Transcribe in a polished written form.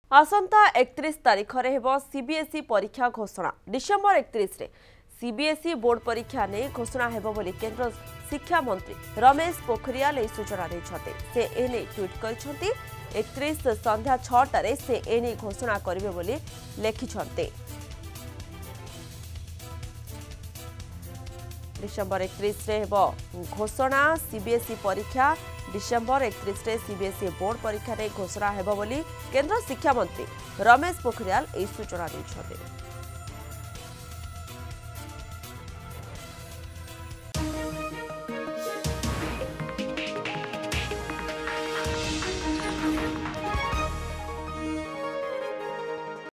आसंता 31 तारीख रे हेबो सीबीएसई परीक्षा घोषणा। डिसेंबर 31 रे सीबीएसई बोर्ड परीक्षा ने घोषणा हेबो बोली केंद्र शिक्षा मंत्री रमेश पोखरियाल ए सूचना दैछते। से एने ट्वीट करछंती 31 संध्या 6 रे से एने घोषणा करिवे बोली लेखिछंते। डिसेंबर 31 रे हेबो घोषणा। सीबीएसई परीक्षा डिसेंबर 31 रे सीबीएसई बोर्ड परीक्षा रे घोषणा हेबो बोली केंद्र शिक्षा मंत्री रमेश पोखरियाल ए सूचना दैछते।